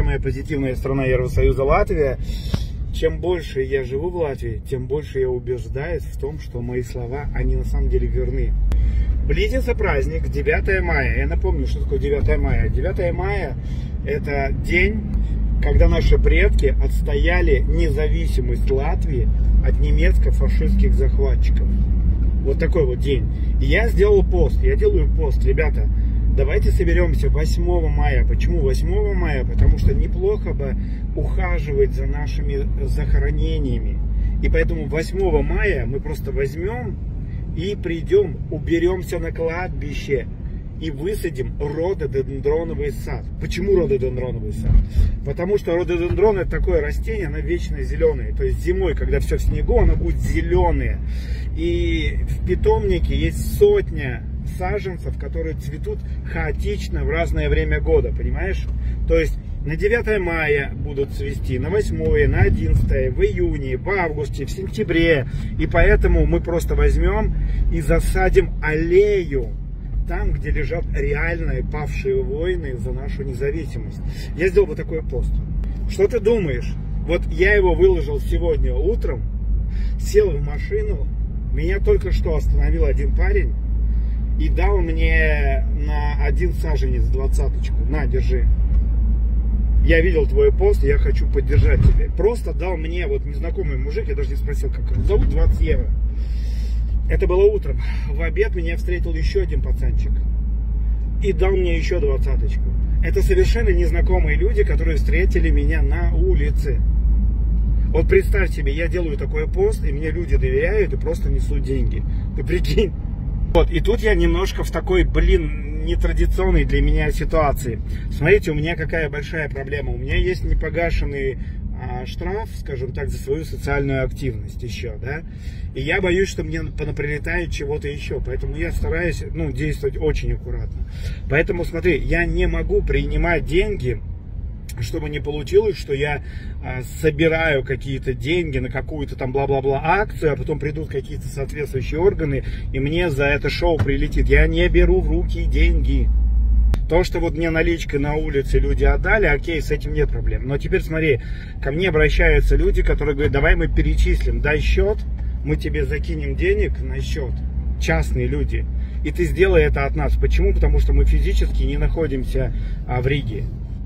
самая позитивная страна Евросоюза Латвия. Чем больше я живу в Латвии, тем больше я убеждаюсь в том, что мои слова, они на самом деле верны. Близится праздник 9 мая. Я напомню, что такое 9 мая. 9 мая – это день, когда наши предки отстояли независимость Латвии от немецко-фашистских захватчиков. Вот такой вот день. И я сделал пост, я делаю пост. Ребята, давайте соберемся 8 мая. Почему 8 мая? Потому что неплохо бы ухаживать за нашими захоронениями. И поэтому 8 мая мы просто возьмем и придем, уберемся на кладбище и высадим рододендроновый сад. Почему рододендроновый сад? Потому что рододендрон — это такое растение, оно вечно зеленое. То есть зимой, когда все в снегу, оно будет зеленое. И в питомнике есть сотня саженцев, которые цветут хаотично в разное время года, понимаешь? То есть на 9 мая будут цвести, на 8, на 11, в июне, в августе, в сентябре. И поэтому мы просто возьмем и засадим аллею там, где лежат реальные павшие воины за нашу независимость. Я сделал вот такой пост. Что ты думаешь? Вот я его выложил сегодня утром, сел в машину, меня только что остановил один парень и дал мне на 1 саженец 20-очку. На, держи. Я видел твой пост, я хочу поддержать тебя. Просто дал мне вот незнакомый мужик, я даже не спросил, как его зовут, 20 евро. Это было утром. В обед меня встретил еще один пацанчик и дал мне еще 20-очку. Это совершенно незнакомые люди, которые встретили меня на улице. Вот представь себе, я делаю такой пост, и мне люди доверяют и просто несут деньги. Ты прикинь. Вот, и тут я немножко в такой, нетрадиционной для меня ситуации. Смотрите, у меня какая большая проблема. У меня есть непогашенный штраф, скажем так, за свою социальную активность еще, да. И я боюсь, что мне понаприлетает чего-то еще. Поэтому я стараюсь, действовать очень аккуратно. Поэтому, смотри, я не могу принимать деньги, чтобы не получилось, что я собираю какие-то деньги на какую-то там бла-бла-бла акцию, а потом придут какие-то соответствующие органы, и мне за это шоу прилетит. Я не беру в руки деньги. То, что вот мне наличкой на улице люди отдали, окей, с этим нет проблем. Но теперь смотри, ко мне обращаются люди, которые говорят, давай мы перечислим, дай счет, мы тебе закинем денег на счет. Частные люди. И ты сделай это от нас. Почему? Потому что мы физически не находимся в Риге.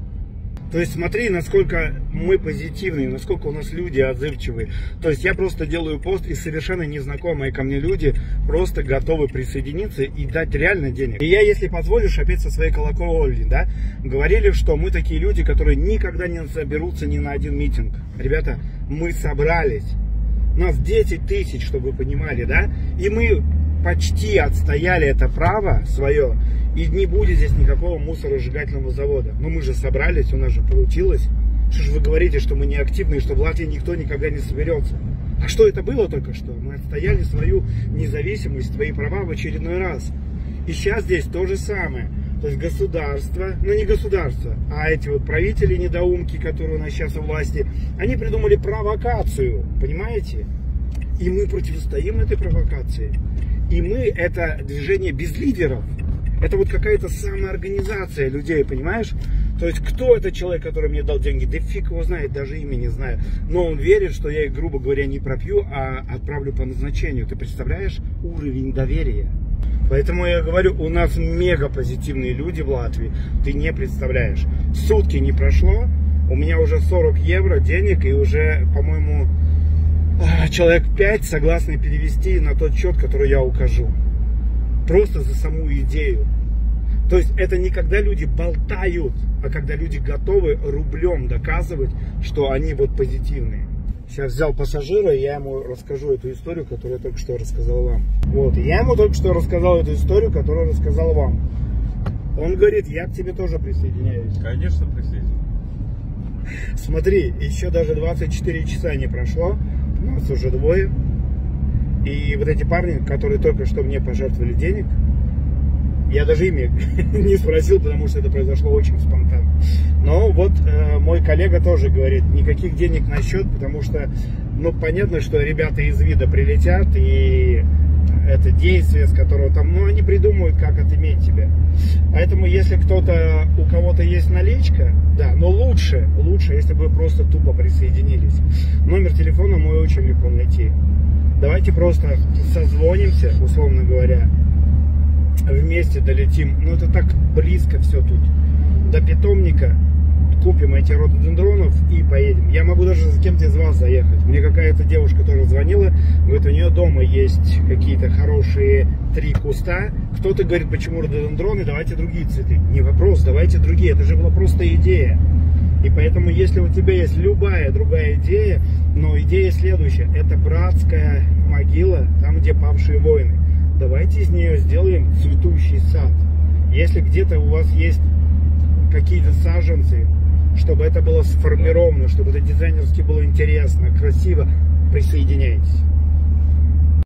То есть смотри, насколько мы позитивные, насколько у нас люди отзывчивые. То есть я просто делаю пост, и совершенно незнакомые ко мне люди просто готовы присоединиться и дать реально денег. И я, если позволишь, опять со своей колокольни, да, говорили, что мы такие люди, которые никогда не соберутся ни на один митинг. Ребята, мы собрались. Нас 10 тысяч, чтобы вы понимали, да, и мы почти отстояли это право свое, и не будет здесь никакого мусоросжигательного завода. Но мы же собрались, у нас же получилось. Что же вы говорите, что мы не активные, что в Латвии никто никогда не соберется? А что это было только что? Мы отстояли свою независимость, свои права в очередной раз. И сейчас здесь то же самое. То есть государство, не государство, а эти вот правители-недоумки, которые у нас сейчас у власти, они придумали провокацию, понимаете? И мы противостоим этой провокации. И мы это движение без лидеров. Это вот какая-то самоорганизация людей, понимаешь? То есть кто этот человек, который мне дал деньги? Да фиг его знает, даже имя не знаю. Но он верит, что я их, грубо говоря, не пропью, а отправлю по назначению. Ты представляешь уровень доверия? Поэтому я говорю, у нас мега позитивные люди в Латвии. Ты не представляешь. Сутки не прошло, у меня уже 40 евро денег, и уже, по-моему, человек 5 согласны перевести на тот счет, который я укажу. Просто за саму идею. То есть это не когда люди болтают, а когда люди готовы рублем доказывать, что они вот позитивные. Сейчас взял пассажира, и я ему расскажу эту историю, которую я только что рассказал вам. Вот, я ему только что рассказал эту историю, которую рассказал вам. Он говорит, я к тебе тоже присоединяюсь. Конечно, присоединяюсь. Смотри, еще даже 24 часа не прошло, у нас уже двое. И вот эти парни, которые только что мне пожертвовали денег, я даже имя не спросил, потому что это произошло очень спонтанно. Но вот мой коллега тоже говорит, никаких денег на счет, потому что, понятно, что ребята из ВИДа прилетят, и это действие, с которого там, ну, они придумают, как отыметь тебя. Поэтому, если у кого-то есть наличка, да, но лучше, если бы вы просто тупо присоединились. Номер телефона мой очень легко найти. Давайте просто созвонимся, условно говоря, вместе долетим. Ну, это так близко все тут. До питомника купим эти рододендронов и поедем. Я могу даже за кем-то из вас заехать. Мне какая-то девушка тоже звонила, говорит, у нее дома есть какие-то хорошие 3 куста. Кто-то говорит, почему рододендроны, давайте другие цветы. Не вопрос, давайте другие. Это же была просто идея. И поэтому, если у тебя есть любая другая идея, но идея следующая, это братская могила, там, где павшие воины. Давайте из нее сделаем цветущий сад. Если где-то у вас есть какие-то саженцы, чтобы это было сформировано, чтобы это дизайнерски было интересно, красиво, присоединяйтесь.